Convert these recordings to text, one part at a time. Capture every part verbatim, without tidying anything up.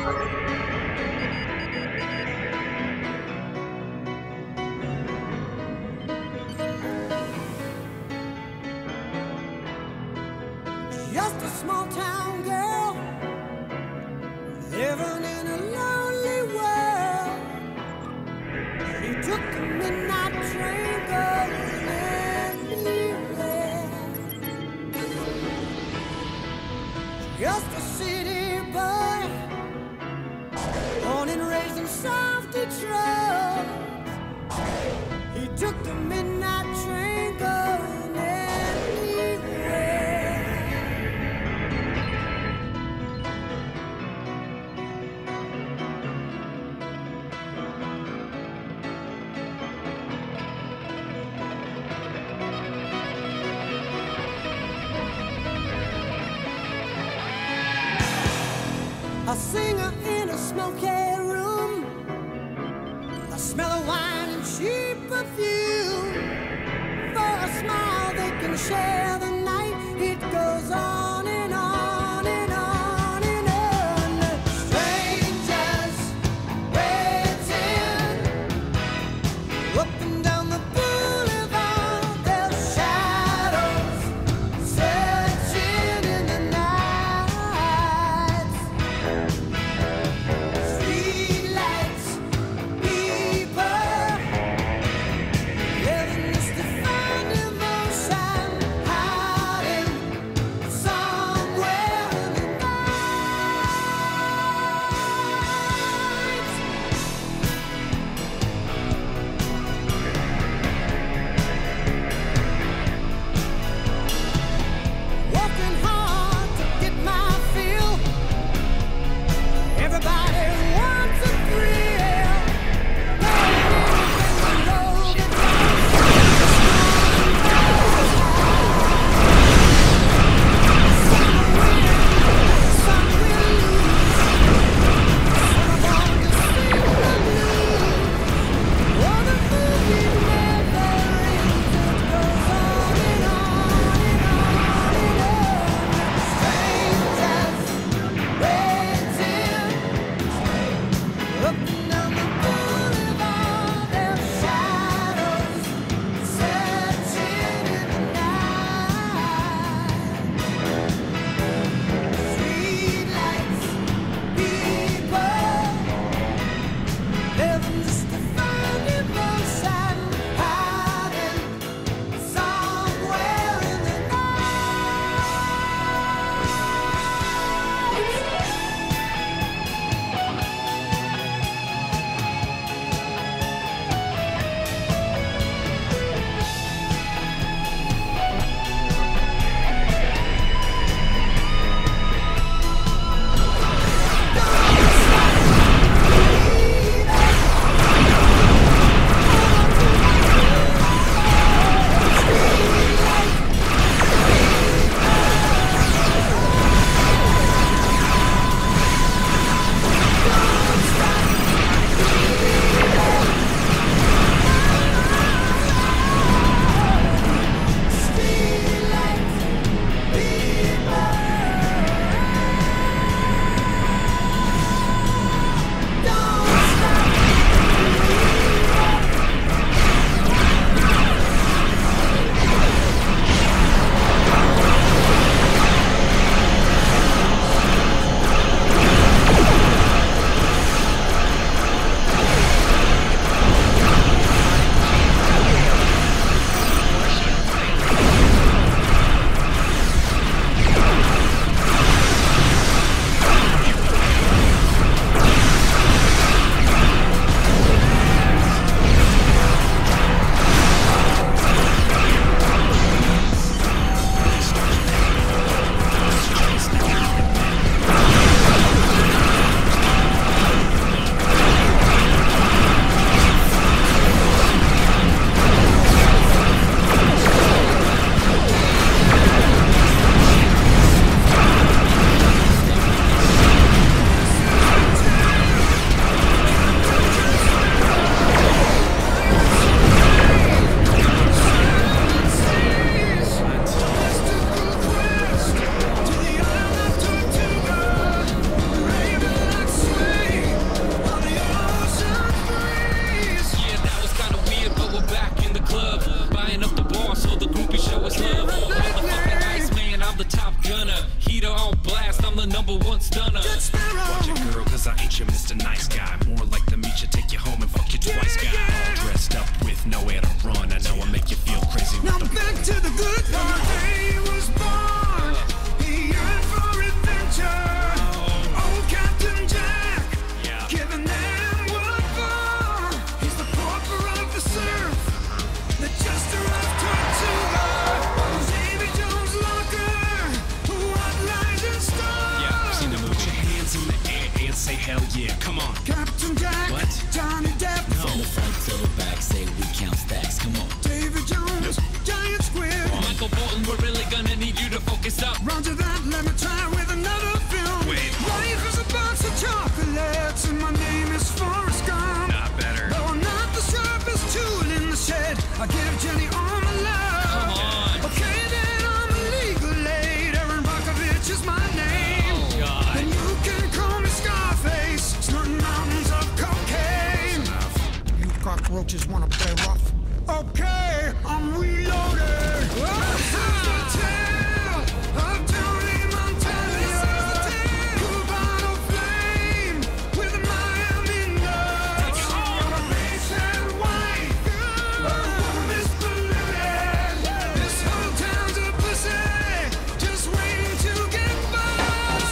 Just a small town girl living in a lonely world. She took the midnight train going anywhere. Just a city boy, born and raised in South Detroit. He took the midnight train going anywhere. A singer in a smoky room, a smell of wine and cheap perfume. For a smile they can share the night. It goes on and on and on and on. Strangers waiting up and down the boulevard. Their shadows searching in the night. Streetlights, people, living this defined emotion. number one stunner. Watch it, girl, cause I ain't your Mister Nice Guy. More like the meet you, take you home and fuck you twice, guy. All dressed up with nowhere to run. I know I make you feel crazy. Now back to the good part. He was born, he yearned for adventure. Oh, Captain Jack, Yeah. giving them what for. He's the pauper of the surf that just arrived Tortuga. Davy Jones' locker, what lies in store? Yeah, seen the movie. Put your hands in the air and say hell yeah. Come on. Captain Jack, What? Johnny Depp, From the front to the back, say we count stacks. Come on. Davy Jones, Giant Squid. Michael Bolton, we're really gonna need you to focus up. Roger that, let me try with another film. Wait. Life is a box of chocolates, and my name is Forrest Gump. Not better. Though I'm not the sharpest tool in the shed, I give Jenny all my love. Come on. Okay, then I'm a legal aid. Aaron Brockovich is my name. Oh, God. And you can call me Scarface, snorting mountains of cocaine. You cockroaches wanna play rough? Okay, I'm reloaded. This is the tale of Tony Montana. Cubano flame with a Miami nut. On a race and white, a woman is polluted. This whole town's a pussy, just waiting to get buzzed.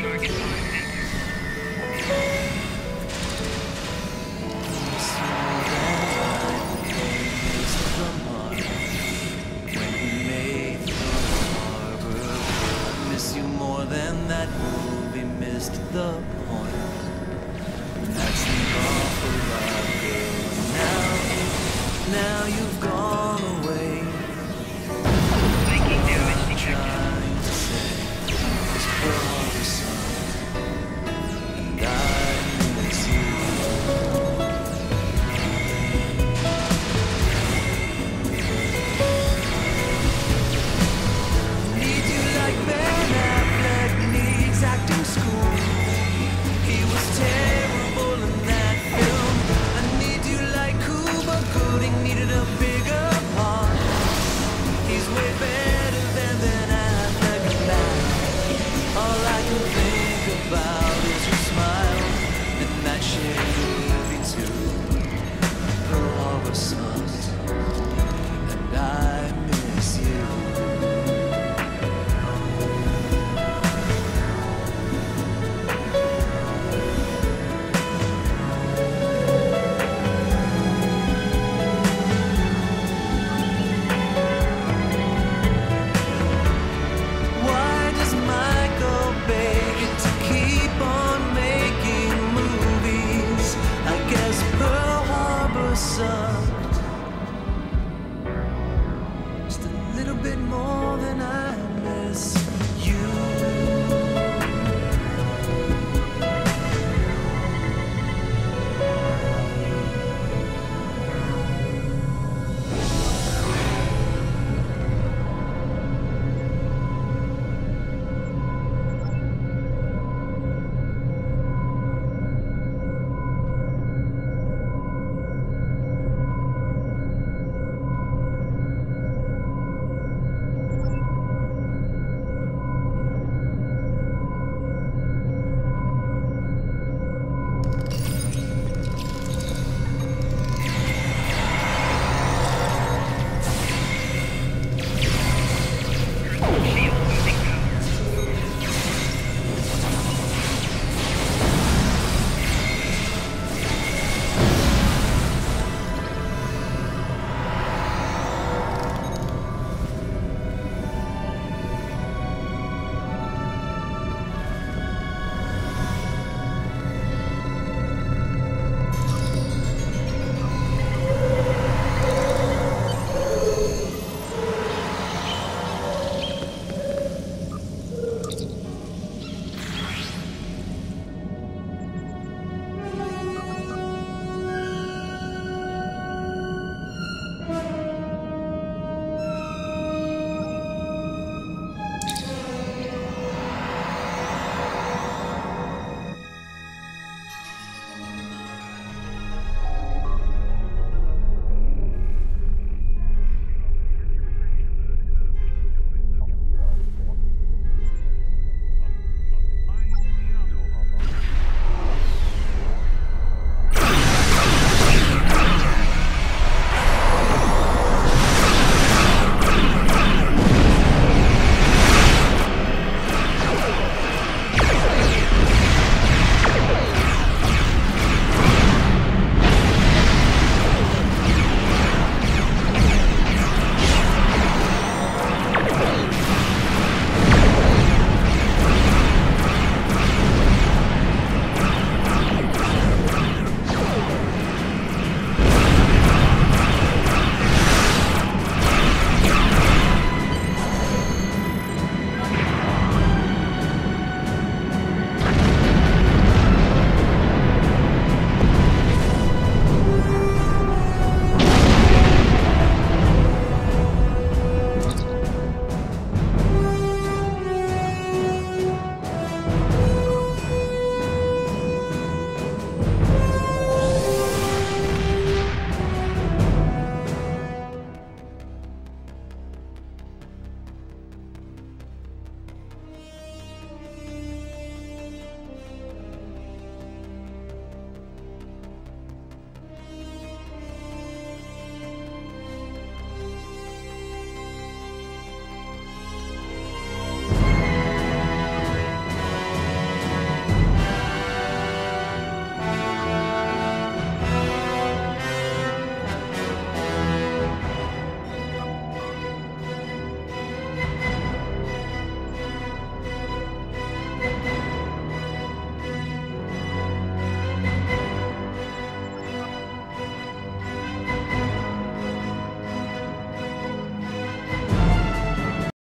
The point. That's the awful lot, girl. Now, now you've gone away. Making damage detected. Trying to say it's from the sun, and I miss you. Need you like Ben Affleck needs acting school. He was terrible in that film. I need you like Cuba Gooding needed a bigger part. He's way better than Ben Affleck now. All I can think about is your smile and that shared movie too. Pearl Harbor Sun, and I